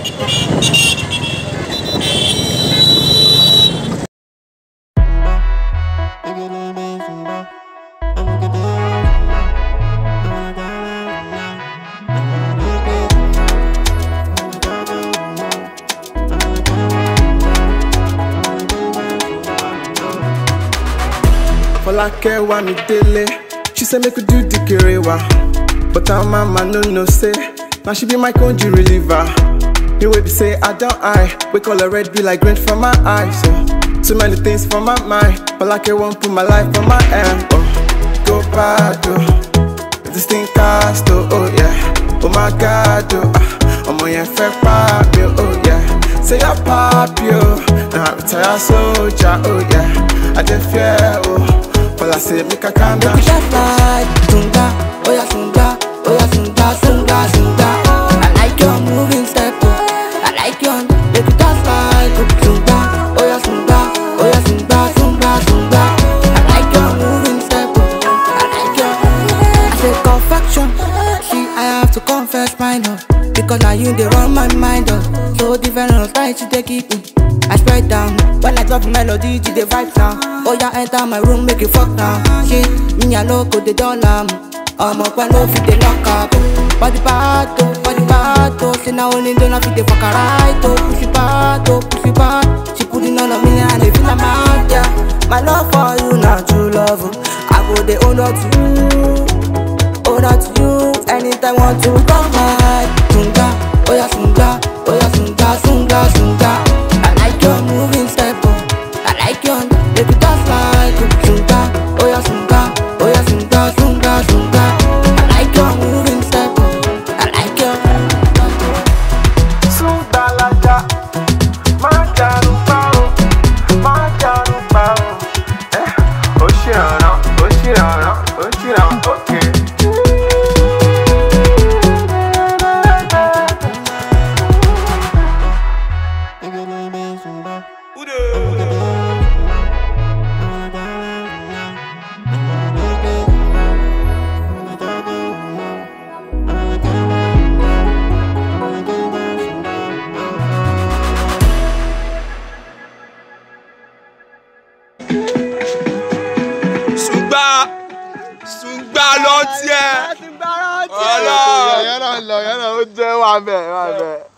Like wa mi dele, she say make we do the kerewa, but her mama no say. Now she be my country reliever. Me wey be say I don't we call her red be like green from my eyes. So too many things for my mind, but like I won't put my life on my hand. Oh, go bad oh, this thing cast oh yeah. Oh my God oh my yeah fair pop yo oh yeah. Say I pop yo, now I retire soldier oh yeah. I just fear oh. Well, I say make a calm down. Make it like Sungba, oh yeah Sungba, oh yeah Sungba, Sungba, Sungba. I like your moving step, I like your. Make it like Sungba, oh yeah Sungba, oh yeah Sungba, Sungba, Sungba. I like your moving step, I like your. I say confection, see I have to confess my love, because now you they run my mind up. So different on style she take it me. I spread down, when I drop melody, to the vibe now. Oh yeah, enter my room, make it fuck now. Shit, me I know go the Dona. I'm up and no fit the lock up. Body battle, say now only Dona fit the fuck right. Oh, push it back, she put it on me and they feel I'm out, yeah. My love for you, not true love. I go the owner to you, anytime want to come back. Sungba, oh yeah Sungba, oh yeah Sungba, Sungba, Sungba. Your moving step, I like your. Make it dance like Sungba, oh yeah Sungba, oh yeah Sungba, Sungba, Sungba. I like your moving step, I like your. Sungba laja, majanu pao, Oshirana, okay. Sungba lọ tiẹ̀. Ọlọ́run yẹn náà ó jẹ́ wà bẹ́ẹ̀.